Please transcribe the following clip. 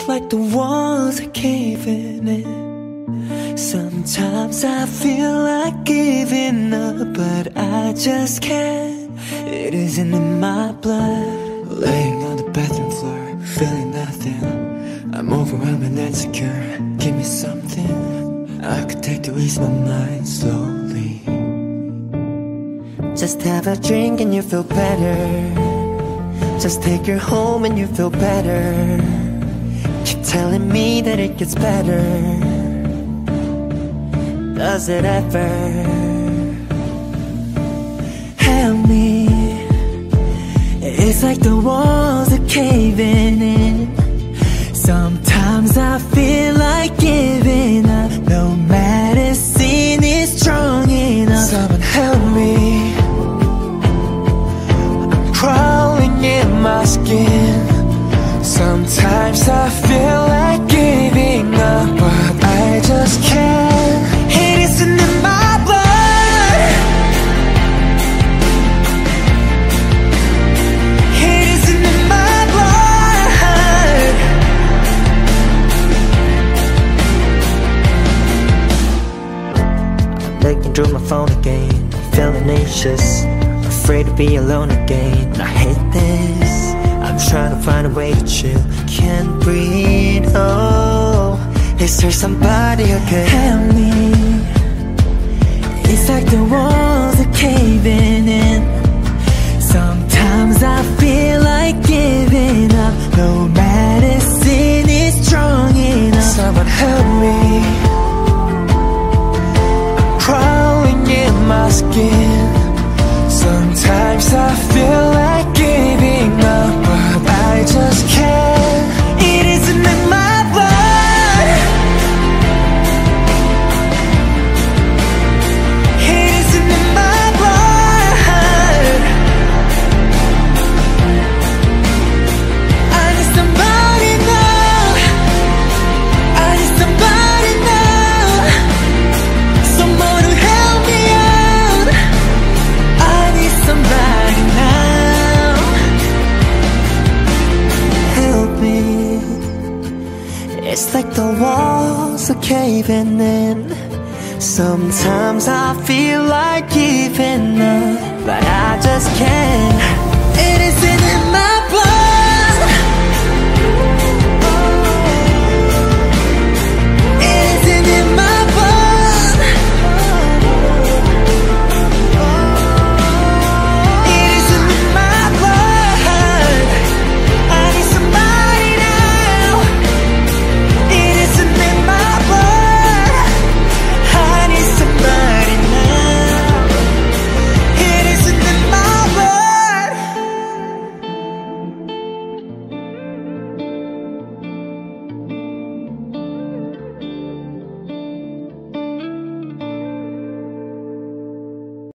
like the walls are caving in. Sometimes I feel like giving up, but I just can't. It isn't in my blood. Laying on the bathroom floor, feeling nothing. I'm overwhelmed and insecure. Give me something I could take to ease my mind slowly. Just have a drink and you feel better. Just take her home and you feel better. Keep telling me that it gets better. Does it ever? Help me. It's like the walls are caving in. Sometimes I feel like giving up. No medicine is strong enough. Someone help me. I'm crawling in my skin. Sometimes I feel like giving up, but I just can't. It isn't in my blood. It isn't in my blood. I'm looking through my phone again, feeling anxious, afraid to be alone again. I hate this. I'm trying to find a way to chill. Can't breathe, oh. Is there somebody who could help me? It's like the walls are caving in. Sometimes I feel like giving up. No medicine is strong enough. Someone help me. I'm crawling in my skin. Sometimes I feel like giving up, but I just can't. It isn't in my blood. It isn't in my blood. I need somebody now. I need somebody now. Someone to help me out. I need somebody now. Help me. It's like the walls are caving in. Sometimes I feel like giving up, but I just can't. It isn't